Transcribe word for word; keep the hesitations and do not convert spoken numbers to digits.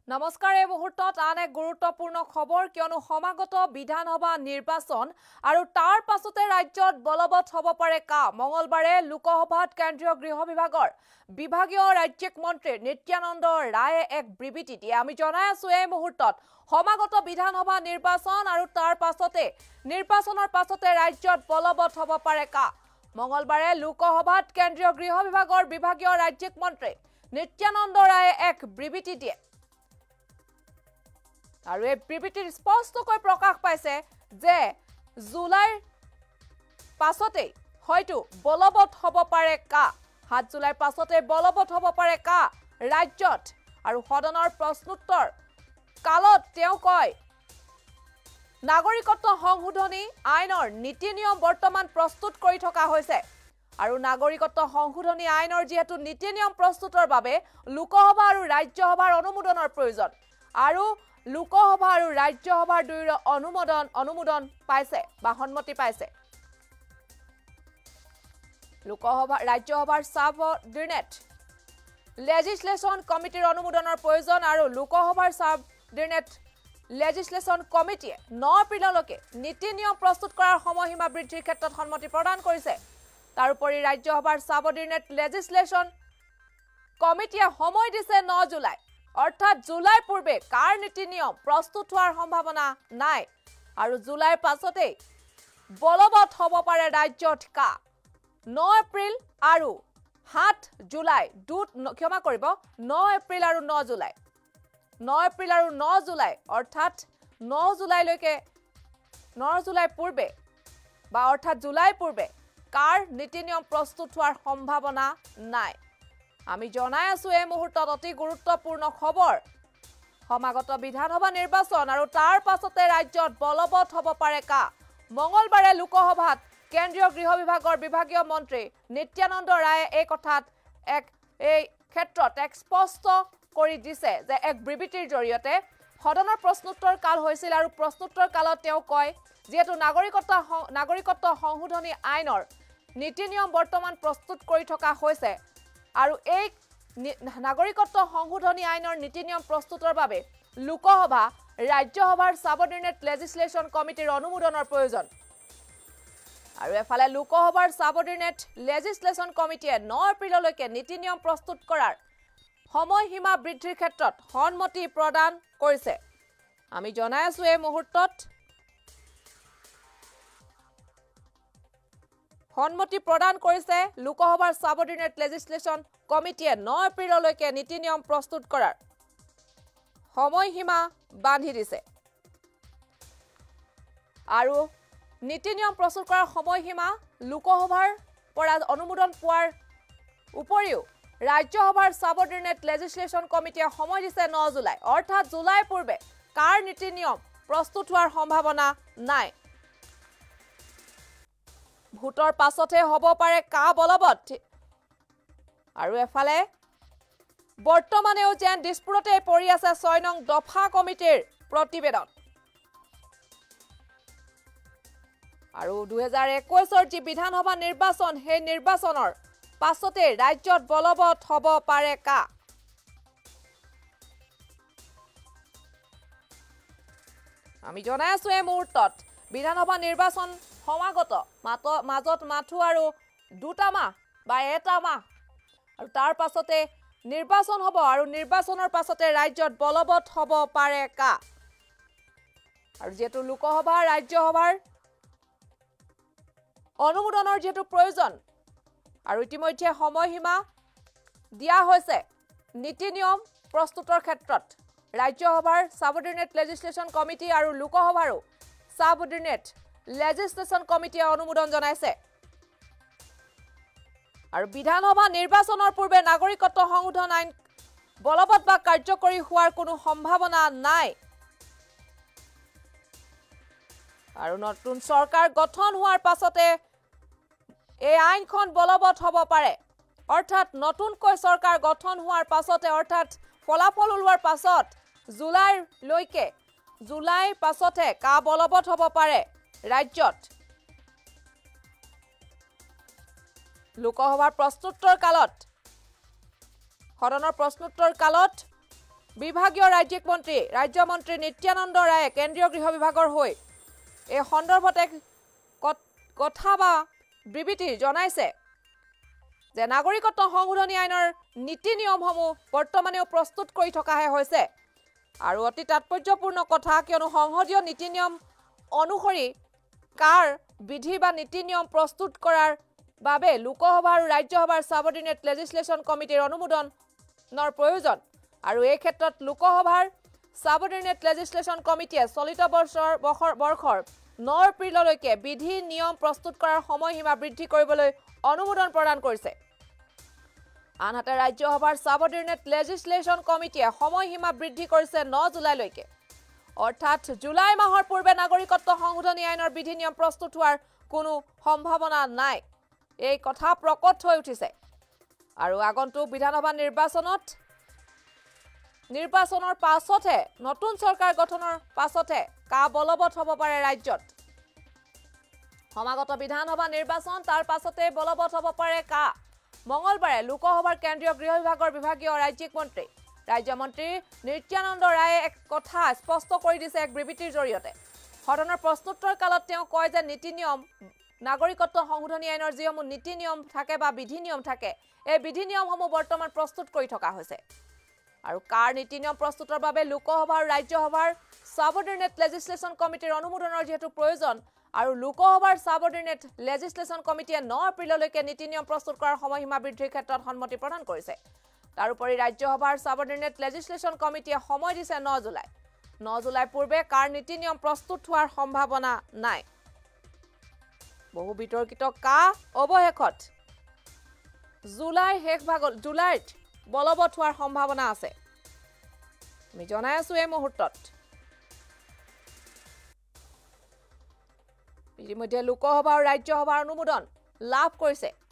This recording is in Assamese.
নমস্কাৰ এই মুহূৰ্তত আন এক গুৰুত্বপূৰ্ণ খবৰ কিয়নো সমাগত বিধানসভা নিৰ্বাচন আৰু তাৰ পাছতে ৰাজ্যত বলবৎ হ'ব পাৰে কা মঙ্গলবাৰে লোকসভাত কেন্দ্ৰীয় গৃহ বিভাগৰ বিভাগীয় ৰাজ্যিক মন্ত্ৰী নিত্যানন্দ ৰায়ে এক বিবৃতি দিয়ে আমি জনাই আছো এই মুহূৰ্তত সমাগত বিধানসভা নিৰ্বাচন আৰু তাৰ পাছতে নিৰ্বাচনৰ পাছতে ৰাজ্যত বলবৎ হ'ব পাৰে কা মঙ্গলবাৰে লোকসভাত কেন্দ্ৰীয় গৃহ বিভাগৰ বিভাগীয় ৰাজ্যিক মন্ত্ৰী নিত্যানন্দ ৰায়ে এক বিবৃতি দিয়ে আৰু এই বিবৃতিৰ স্পষ্টকৈ প্ৰকাশ পাইছে যে জুলাইৰ পাছতে হয়তো বলবৎ হ'ব পাৰে কা সাত জুলাইৰ পাছতে বলবৎ হ'ব পাৰে কা ৰাজ্যত আৰু সদনৰ প্ৰশ্নোত্তৰ কালত তেওঁ কয় নাগৰিকত্ব সংশোধনী আইনৰ নীতি নিয়ম বৰ্তমান প্ৰস্তুত কৰি থকা হৈছে আৰু নাগৰিকত্ব সংশোধনী আইনৰ যেহেতু নীতি নিয়ম প্ৰস্তুতৰ বাবে লোকসভা আৰু ৰাজ্যসভাৰ অনুমোদনৰ প্ৰয়োজন আৰু লোকসভা আৰু ৰাজ্যসভাৰ দুয়োৰে অনুমোদন অনুমোদন পাইছে বা সন্মতি পাইছে লোকসভা ৰাজ্যসভাৰ সাবঅৰ্ডিনেট লেজিসলেশন কমিটিৰ অনুমোদনৰ প্ৰয়োজন আৰু লোকসভাৰ সাবঅৰ্ডিনেট লেজিসলেশন কমিটিয়ে ন এপ্ৰিললৈকে নীতি নিয়ম প্ৰস্তুত কৰাৰ সময়সীমা বৃদ্ধিৰ ক্ষেত্ৰত সন্মতি প্ৰদান কৰিছে তাৰোপৰি ৰাজ্যসভাৰ সাবঅৰ্ডিনেট লেজিসলেশন কমিটিয়ে সময় দিছে ন জুলাই অৰ্থাৎ জুলাই পূৰ্বে কাৰ নীতি নিয়ম প্ৰস্তুত হোৱাৰ সম্ভাৱনা নাই আৰু জুলাইৰ পাছতে বলবৎ হ'ব পাৰে ৰাজ্যত কা ন এপ্ৰিল আৰু সাত জুলাই দুট ক্ষমা কৰিব ন এপ্ৰিল আৰু ন জুলাই ন এপ্ৰিল আৰু ন জুলাই অৰ্থাৎ ন জুলাইলৈকে ন জুলাই পূৰ্বে বা অৰ্থাৎ জুলাই পূৰ্বে কাৰ নীতি নিয়ম প্ৰস্তুত হোৱাৰ সম্ভাৱনা নাই আমি জনাই আছো এই মুহূৰ্তত অতি গুৰুত্বপূৰ্ণ খবৰ সমাগত বিধানসভা নিৰ্বাচন আৰু তাৰ পাছতে ৰাজ্যত বলবৎ হ'ব পাৰে কা মঙ্গলবাৰে লোকসভাত কেন্দ্ৰীয় গৃহ বিভাগৰ বিভাগীয় মন্ত্ৰী নিত্যানন্দ ৰায়ে এই কথাত এক এই ক্ষেত্ৰত এক স্পষ্ট কৰি দিছে যে এক বিবৃতিৰ জৰিয়তে সদনৰ প্ৰশ্নোত্তৰ কাল হৈছিল আৰু প্ৰশ্নোত্তৰ কালত তেওঁ কয় যেহেতু নাগৰিকত্ব নাগৰিকত্ব সংশোধনী আইনৰ নীতি নিয়ম বৰ্তমান প্ৰস্তুত কৰি থকা হৈছে আৰু এই নাগৰিকত্ব সংশোধনী আইনৰ নীতি নিয়ম প্ৰস্তুতৰ বাবে লোকসভা ৰাজ্যসভাৰ সাবঅৰ্ডিনেট লেজিসলেশন কমিটিৰ অনুমোদনৰ প্ৰয়োজন আৰু এফালে লোকসভাৰ সাবঅৰ্ডিনেট লেজিসলেশন কমিটিয়ে ন এপ্ৰিললৈকে নীতি নিয়ম প্ৰস্তুত কৰাৰ সময়সীমা বৃদ্ধিৰ ক্ষেত্ৰত সন্মতি প্ৰদান কৰিছে আমি জনাই আছো এই মুহূৰ্তত সন্মতি প্ৰদান কৰিছে লোকসভাৰ সাবঅৰ্ডিনেট লেজিসলেশন কমিটিয়ে ন এপ্ৰিললৈকে নীতি নিয়ম প্ৰস্তুত কৰাৰ সময়সীমা বান্ধি দিছে আৰু নীতি নিয়ম প্ৰস্তুত কৰাৰ সময়সীমা লোকসভাৰ পৰা অনুমোদন পোৱাৰ উপৰিও ৰাজ্যসভাৰ সাবঅৰ্ডিনেট লেজিসলেশন কমিটিয়ে সময় দিছে ন জুলাই অৰ্থাৎ জুলাই পূৰ্বে কাৰ নীতি নিয়ম প্ৰস্তুত হোৱাৰ সম্ভাৱনা নাই ভোটৰ পাছতে হ'ব পাৰে কা বলবৎ আৰু এফালে বৰ্তমানেও যেন দিছপুৰতে পৰি আছে ছয় নং দফা কমিটিৰ প্ৰতিবেদন আৰু দুই হাজাৰ একৈশৰ যি বিধানসভা নিৰ্বাচন সেই নিৰ্বাচনৰ পাছতে ৰাজ্যত বলবৎ হ'ব পাৰে কা আমি জনাই আছো এই মুহূৰ্তত বিধানসভা নিৰ্বাচন সমাগত মাজত মাথো আৰু দুটা মাহ বা এটা মাহ আৰু তাৰ পাছতে নিৰ্বাচন হ'ব আৰু নিৰ্বাচনৰ পাছতে ৰাজ্যত বলবৎ হ'ব পাৰে কা আৰু যেহেতু লোকসভা ৰাজ্যসভাৰ অনুমোদনৰ যেহেতু প্ৰয়োজন আৰু ইতিমধ্যে সময়সীমা দিয়া হৈছে নীতি নিয়ম প্ৰস্তুতৰ ক্ষেত্ৰত ৰাজ্যসভাৰ সাবঅৰ্ডিনেট লেজিসলেশন কমিটি আৰু লোকসভাৰো সাবঅৰ্ডিনেট লেজিসলেশন কমিটিয়ে অনুমোদন জনাইছে আৰু বিধানসভা নিৰ্বাচনৰ পূৰ্বে নাগৰিকত্ব সংশোধন আইন বলবৎ বা কাৰ্যকৰী হোৱাৰ কোনো সম্ভাৱনা নাই আৰু নতুন চৰকাৰ গঠন হোৱাৰ পাছতে এই আইনখন বলবৎ হ'ব পাৰে অৰ্থাৎ নতুনকৈ চৰকাৰ গঠন হোৱাৰ পাছতে অৰ্থাৎ ফলাফল ওলোৱাৰ পাছত জুলাইলৈকে জুলাইৰ পাছতে কা বলবৎ হ'ব পাৰে ৰাজ্যত লোকসভাৰ প্ৰশ্নোত্তৰ কালত সদনৰ প্ৰশ্নোত্তৰ কালত বিভাগীয় ৰাজ্যিক মন্ত্ৰী ৰাজ্যমন্ত্ৰী নিত্যানন্দ ৰায়ে কেন্দ্ৰীয় গৃহ বিভাগৰ হৈ এই সন্দৰ্ভত এক কথা বা বিবৃতি জনাইছে যে নাগৰিকত্ব সংশোধনী আইনৰ নীতি নিয়মসমূহ বৰ্তমানেও প্ৰস্তুত কৰি থকাহে হৈছে আৰু অতি তাৎপৰ্যপূৰ্ণ কথা কিয়নো সংসদীয় নীতি নিয়ম অনুসৰি কাৰ বিধি বা নীতি নিয়ম প্ৰস্তুত কৰাৰ বাবে লোকসভা আৰু ৰাজ্যসভাৰ সাবঅৰ্ডিনেট লেজিসলেশন কমিটিৰ অনুমোদনৰ প্ৰয়োজন আৰু এই ক্ষেত্ৰত লোকসভাৰ সাবঅৰ্ডিনেট লেজিসলেশন কমিটিয়ে চলিত বৰ্ষৰ বৰ্ষৰ ন এপ্ৰিললৈকে বিধি নিয়ম প্ৰস্তুত কৰাৰ সময়সীমা বৃদ্ধি কৰিবলৈ অনুমোদন প্ৰদান কৰিছে আনহাতে ৰাজ্যসভাৰ সাবঅৰ্ডিনেট লেজিসলেশন কমিটিয়ে সময়সীমা বৃদ্ধি কৰিছে ন জুলাইলৈকে অৰ্থাৎ জুলাই মাহৰ পূৰ্বে নাগৰিকত্ব সংশোধনী আইনৰ বিধি নিয়ম প্ৰস্তুত হোৱাৰ কোনো সম্ভাৱনা নাই এই কথা প্ৰকট হৈ উঠিছে আৰু আগন্তুক বিধানসভা নিৰ্বাচনত নিৰ্বাচনৰ পাছতে নতুন চৰকাৰ গঠনৰ পাছতে কা বলবৎ হ'ব পাৰে ৰাজ্যত সমাগত বিধানসভা নিৰ্বাচন তাৰ পাছতে বলবৎ হ'ব পাৰে কা মঙ্গলবাৰে লোকসভাৰ কেন্দ্ৰীয় গৃহ বিভাগৰ বিভাগীয় ৰাজ্যিক মন্ত্ৰী ৰাজ্যমন্ত্ৰী নিত্যানন্দ ৰায়ে এক কথা স্পষ্ট কৰি দিছে এক বিবৃতিৰ জৰিয়তে সদনৰ প্ৰশ্নোত্তৰ কালত তেওঁ কয় যে নীতি নিয়ম নাগৰিকত্ব সংশোধনী আইনৰ যিসমূহ নীতি নিয়ম থাকে বা বিধি নিয়ম থাকে এই বিধি নিয়মসমূহ বৰ্তমান প্ৰস্তুত কৰি থকা হৈছে আৰু কাৰ নীতি নিয়ম প্ৰস্তুতৰ বাবে লোকসভা আৰু ৰাজ্যসভাৰ সাবঅৰ্ডিনেট লেজিসলেশন কমিটিৰ অনুমোদনৰ যেহেতু প্ৰয়োজন আৰু লোকসভাৰ সাবঅৰ্ডিনেট লেজিসলেশন কমিটিয়ে ন এপ্ৰিললৈকে নীতি নিয়ম প্ৰস্তুত কৰাৰ সময়সীমা বৃদ্ধিৰ ক্ষেত্ৰত সন্মতি প্ৰদান কৰিছে তাৰোপৰি ৰাজ্যসভাৰ সাবঅৰ্ডিনেট লেজিসলেশন কমিটিয়ে সময় দিছে ন জুলাই ন জুলাই পূৰ্বে কাৰ নীতি নিয়ম প্ৰস্তুত হোৱাৰ সম্ভাৱনা নাই বহু বিতৰ্কিত কা অৱশেষত জুলাই শেষ ভাগত জুলাইত বলবৎ হোৱাৰ সম্ভাৱনা আছে আমি জনাই আছো এই মুহূৰ্তত ইতিমধ্যে লোকসভা আৰু ৰাজ্যসভাৰ অনুমোদন লাভ কৰিছে